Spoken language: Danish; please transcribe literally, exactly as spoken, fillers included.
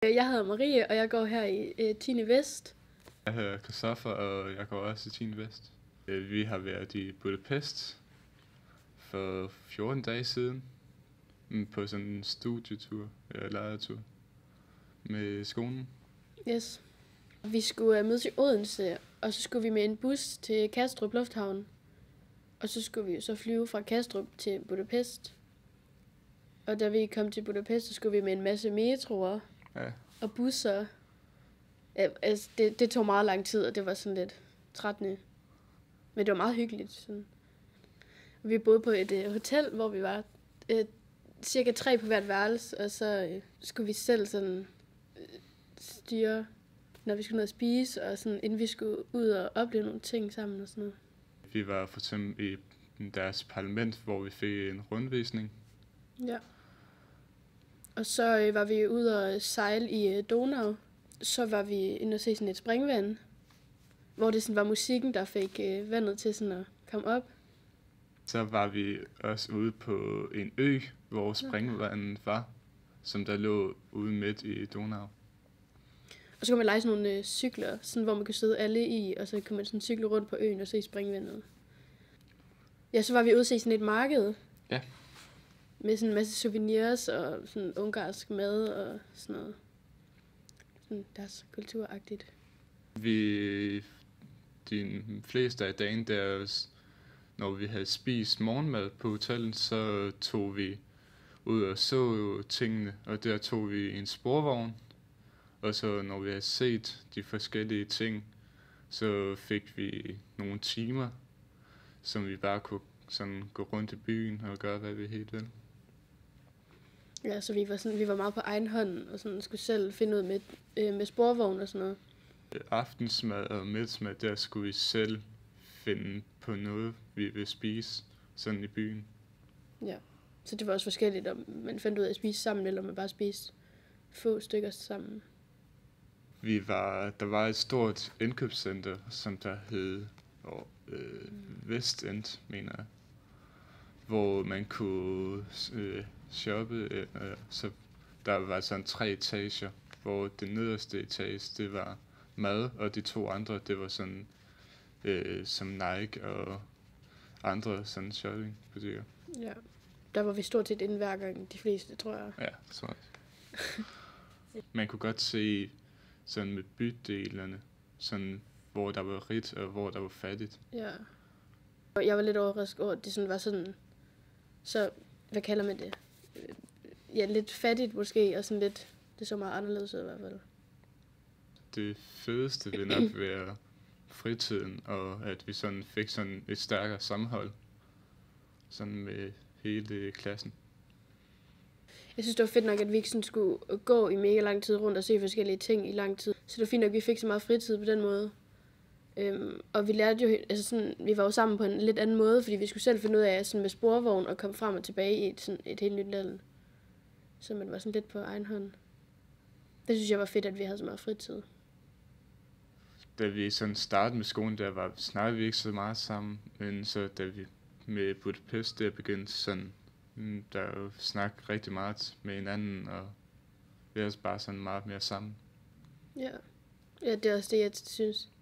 Jeg hedder Marie, og jeg går her i øh, tiende Vest. Jeg hedder Christoffer, og jeg går også i tiende Vest. Vi har været i Budapest for fjorten dage siden på sådan en studietur, eller lejretur med skolen. Yes. Vi skulle uh, mødes i Odense, og så skulle vi med en bus til Kastrup Lufthavn. Og så skulle vi så flyve fra Kastrup til Budapest. Og da vi kom til Budapest, så skulle vi med en masse metroer ja. og busser. Ja, altså, det, det tog meget lang tid, og det var sådan lidt trættende. Men det var meget hyggeligt. Sådan. Vi boede på et uh, hotel, hvor vi var uh, cirka tre på hvert værelse, og så uh, skulle vi selv sådan uh, styre, når vi skulle ned og spise, og sådan, inden vi skulle ud og opleve nogle ting sammen og sådan noget. Vi var for eksempel i deres parlament, hvor vi fik en rundvisning. Ja. Og så øh, var vi ude og sejle i øh, Donau. Så var vi inde og se sådan et springvand, hvor det sådan var musikken, der fik øh, vandet til sådan at komme op. Så var vi også ude på en ø, hvor springvandet var, som der lå ude midt i Donau. Og så kunne man lege sådan nogle øh, cykler, sådan, hvor man kunne sidde alle i, og så kunne man sådan cykle rundt på øen og se springvandet. Ja, så var vi ude og se sådan et marked. Ja. Med sådan en masse souvenirs og sådan ungarsk mad og sådan noget. Sådan deres kulturagtigt. Vi, de fleste af dagen, der, når vi havde spist morgenmad på hotellet, så tog vi ud og så tingene, og der tog vi en sporvogn. Og så når vi havde set de forskellige ting, så fik vi nogle timer, som vi bare kunne sådan gå rundt i byen og gøre, hvad vi helt ville. Ja, så vi var, sådan, vi var meget på egen hånd, og sådan skulle selv finde ud med, øh, med sporvogn og sådan noget. Aftensmad og middagsmad, der skulle vi selv finde på noget, vi ville spise, sådan i byen. Ja, så det var også forskelligt, om man fandt ud af at spise sammen, eller om man bare spiste få stykker sammen. Vi var, der var et stort indkøbscenter, som der hed øh, Vestend, mener jeg, hvor man kunne øh, shoppe. Øh, så der var sådan tre etager, hvor det nederste etage, det var mad, og de to andre, det var sådan øh, som Nike og andre sådan shoppingbutikker. Ja, der var vi stort set inde hver gang, de fleste, tror jeg. Ja, det tror jeg. Man kunne godt se sådan med bydelerne, sådan hvor der var rigt og hvor der var fattigt. Ja. Og jeg var lidt overrasket over, at det sådan var sådan, så, hvad kalder man det? Ja, lidt fattigt måske, og sådan lidt, det så meget anderledes ud i hvert fald. Det fedeste vil nok være fritiden, og at vi sådan fik sådan et stærkere sammenhold, sådan med hele klassen. Jeg synes, det var fedt nok, at vi ikke sådan skulle gå i mega lang tid rundt og se forskellige ting i lang tid. Så det var fint nok, at vi fik så meget fritid på den måde. Øhm, og vi lærte jo, altså sådan, vi var jo sammen på en lidt anden måde, fordi vi skulle selv finde ud af sådan med sporvogn og komme frem og tilbage i et, sådan et helt nyt land. Så man var sådan lidt på egen hånd. Det synes jeg var fedt, at vi havde så meget fritid. Da vi sådan startede med skolen, der var, snakkede vi ikke så meget sammen, men så da vi med Budapest, der begyndte sådan, der er jo snakket rigtig meget med hinanden, og vi er også bare sådan meget mere sammen. Ja, ja, det er også det, jeg synes.